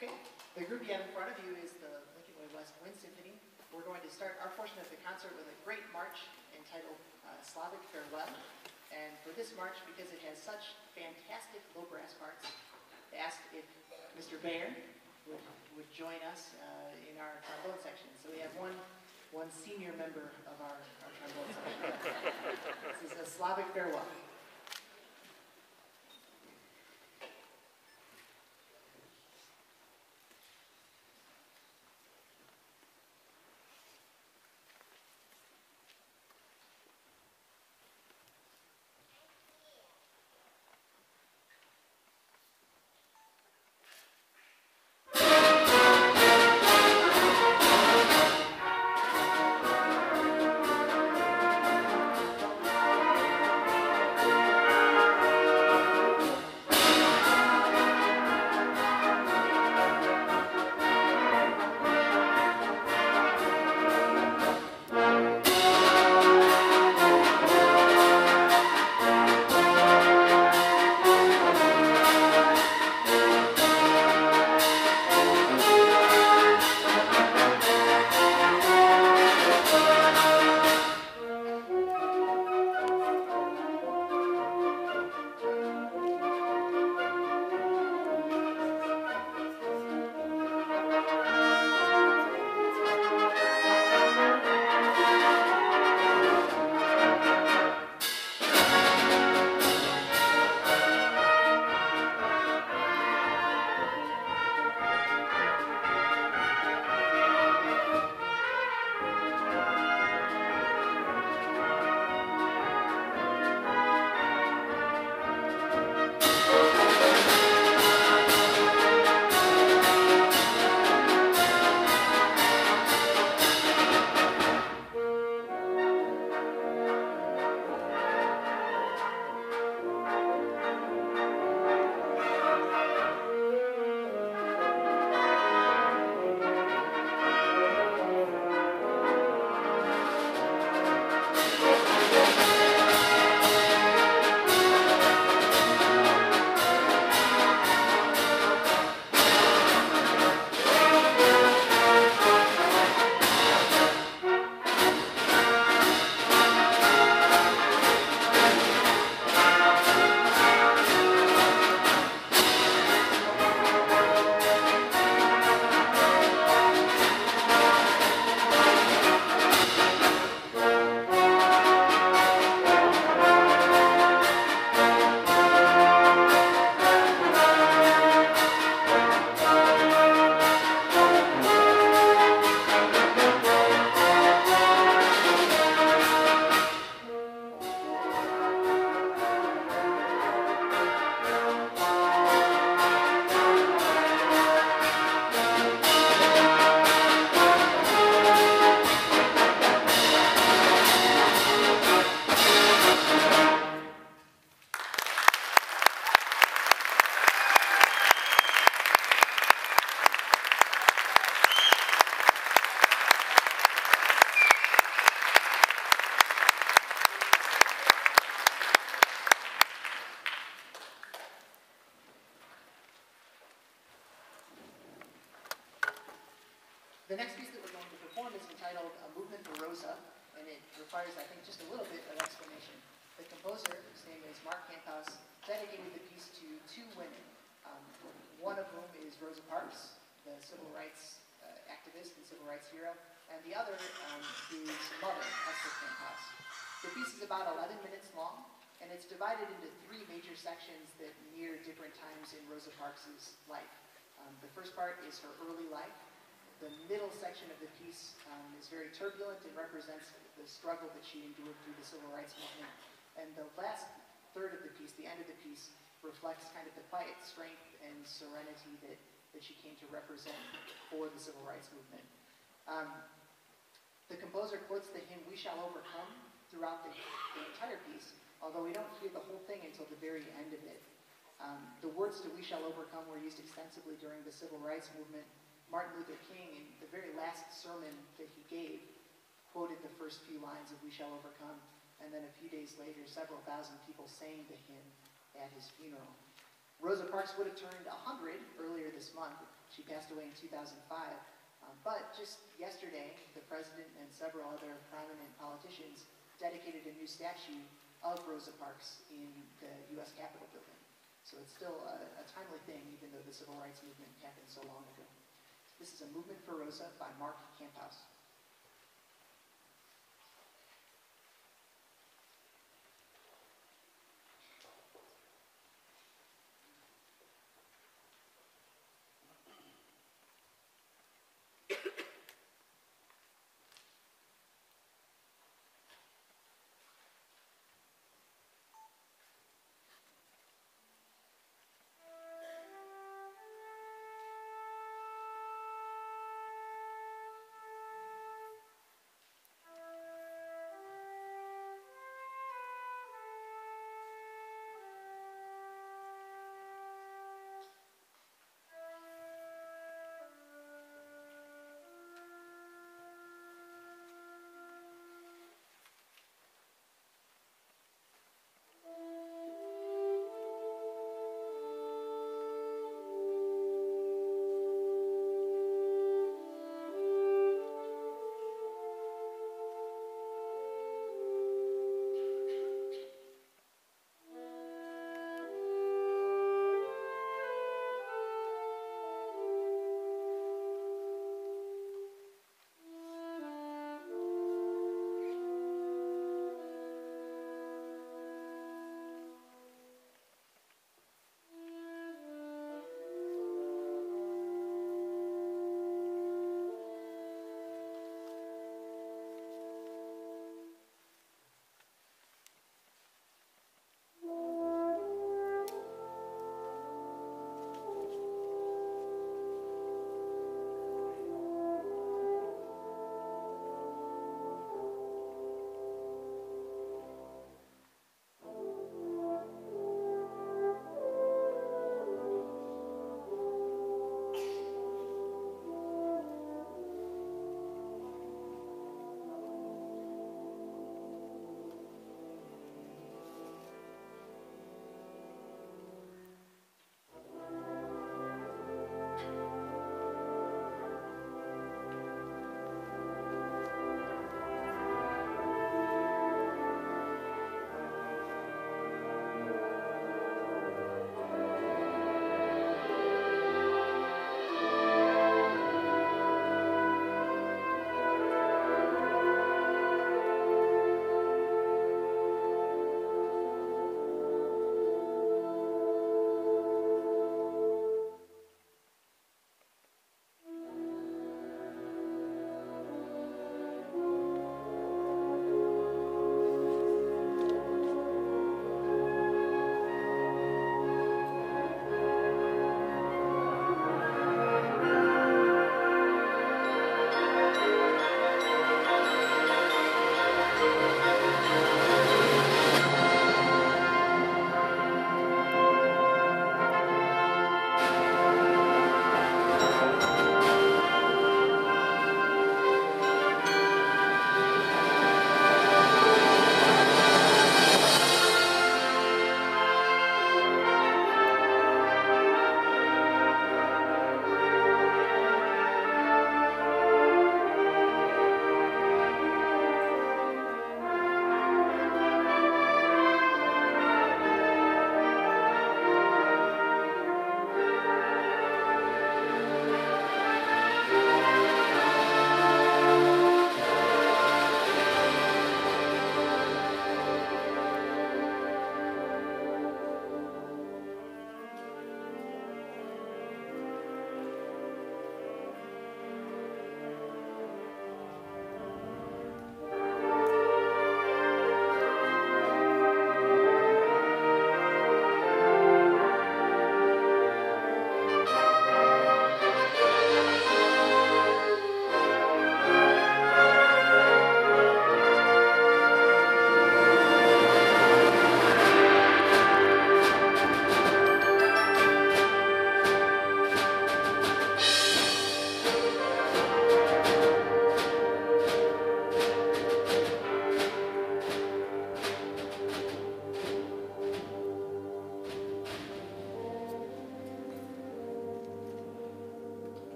Okay, the group you have in front of you is the Lincoln Way West Wind Symphony. We're going to start our portion of the concert with a great march entitled Slavic Farewell. And for this march, because it has such fantastic low brass parts, I asked if Mr. Bayer would join us in our trombone section. So we have one senior member of our trombone section. This is a Slavic Farewell. The next piece that we're going to perform is entitled A Movement for Rosa, and it requires, I think, just a little bit of explanation. The composer, whose name is Mark Camphaus, dedicated the piece to two women, one of whom is Rosa Parks, the civil rights activist and civil rights hero, and the other is mother, Esther Camphaus. The piece is about 11 minutes long, and it's divided into three major sections that near different times in Rosa Parks' life. The first part is her early life. The middle section of the piece is very turbulent and represents the struggle that she endured through the civil rights movement. And the last third of the piece, the end of the piece, reflects kind of the quiet strength and serenity that she came to represent for the civil rights movement. The composer quotes the hymn, "We Shall Overcome," throughout the entire piece, although we don't hear the whole thing until the very end of it. The words to "We Shall Overcome" were used extensively during the civil rights movement. Martin Luther King, in the very last sermon that he gave, quoted the first few lines of "We Shall Overcome," and then a few days later, several thousand people sang the hymn at his funeral. Rosa Parks would have turned 100 earlier this month, She passed away in 2005. But just yesterday, the president and several other prominent politicians dedicated a new statue of Rosa Parks in the U.S. Capitol building. So it's still a timely thing, even though the civil rights movement happened so long ago. This is A Movement for Rosa by Mark Camphaus.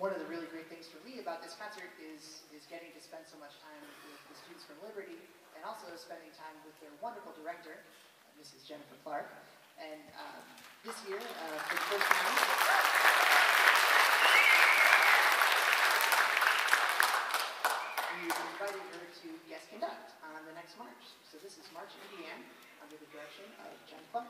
one of the really great things for me about this concert is getting to spend so much time with the students from Liberty, and also spending time with their wonderful director, Mrs. Jennifer Clark. And this year, for the first time, we invited her to guest conduct on the next march. So this is March Indiana under the direction of Jen Clark.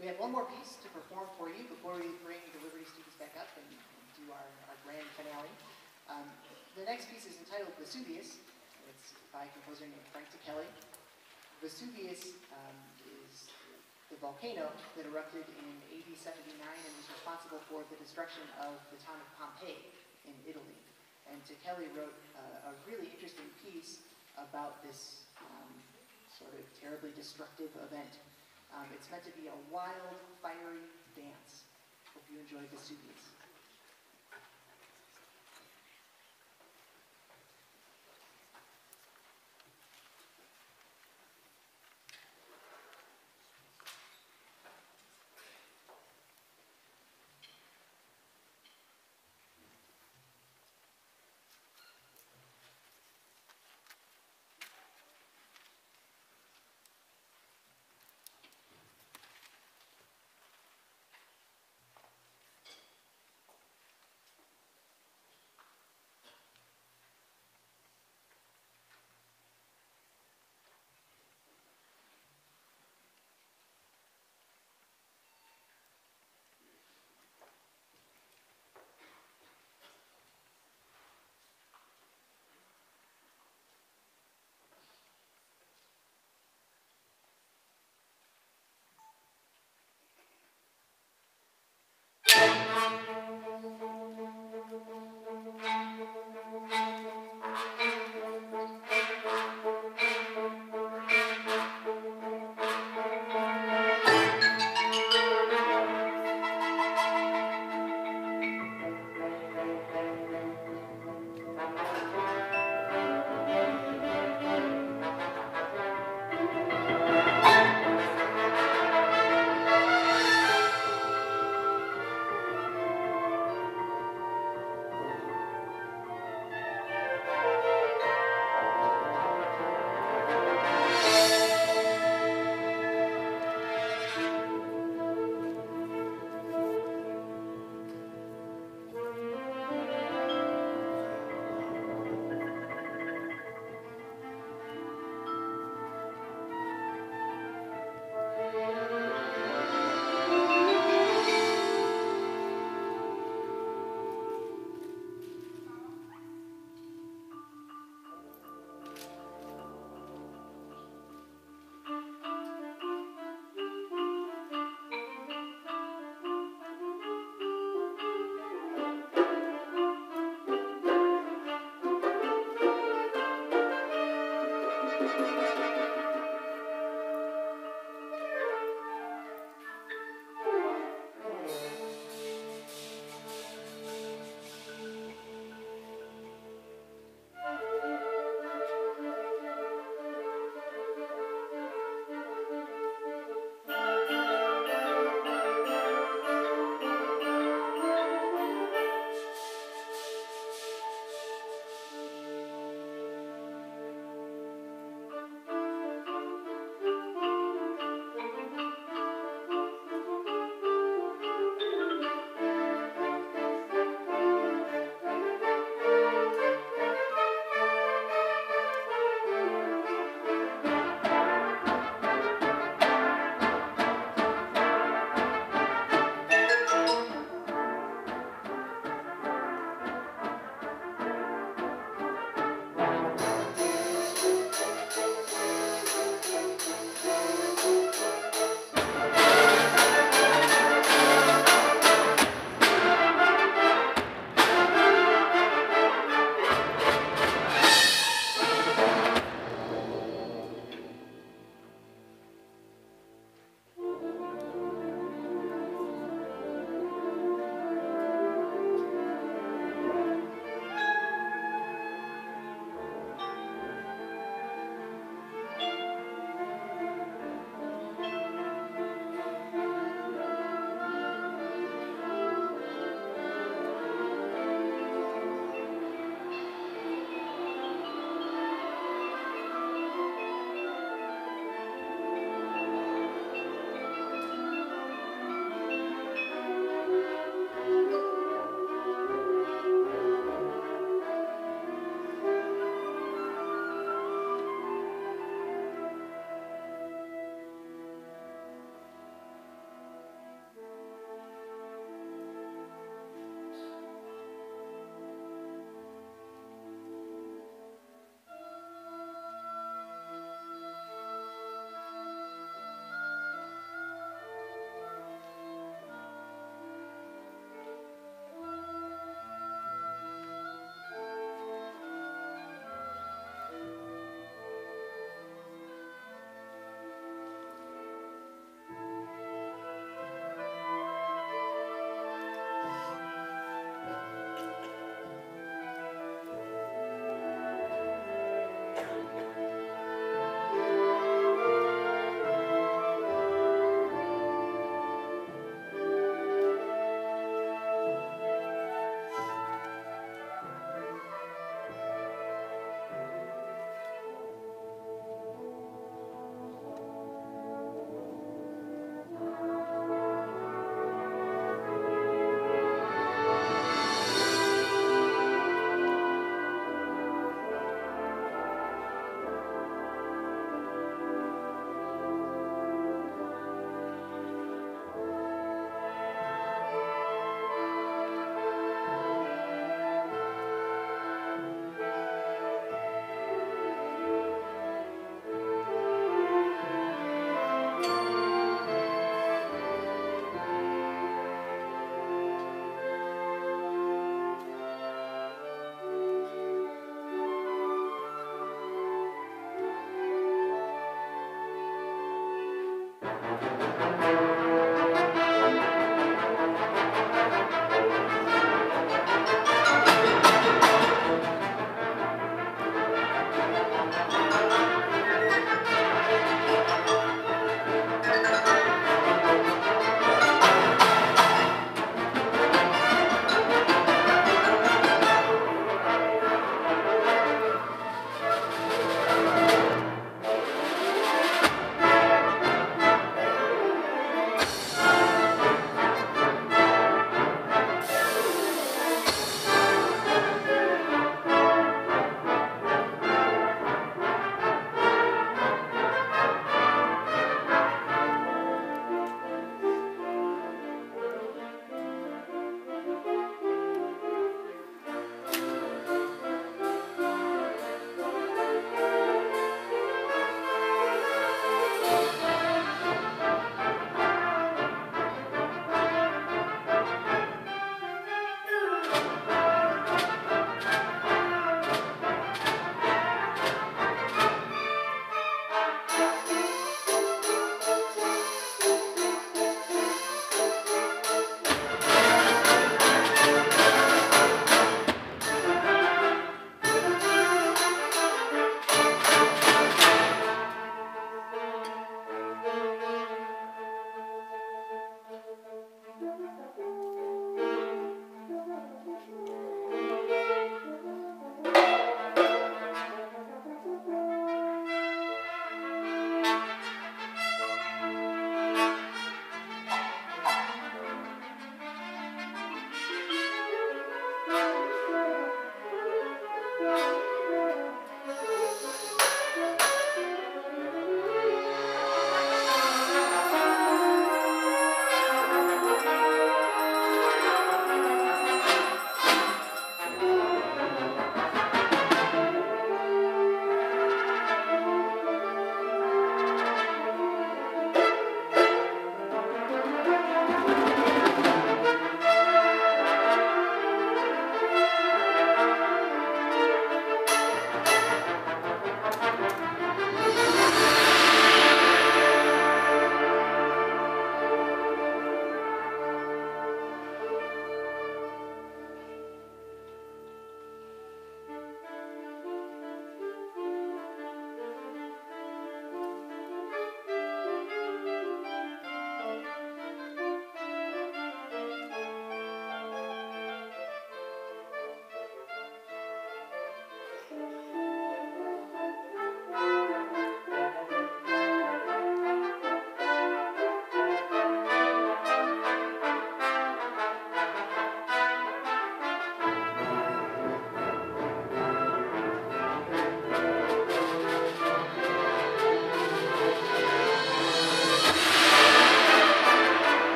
We have one more piece to perform for you before we bring the Liberty students back up and do our grand finale. The next piece is entitled Vesuvius. It's by a composer named Frank Ticheli. Vesuvius is the volcano that erupted in AD 79 and was responsible for the destruction of the town of Pompeii in Italy. And Ticheli wrote a really interesting piece about this sort of terribly destructive event. It's meant to be a wild, fiery dance. Hope you enjoy Vesuvius.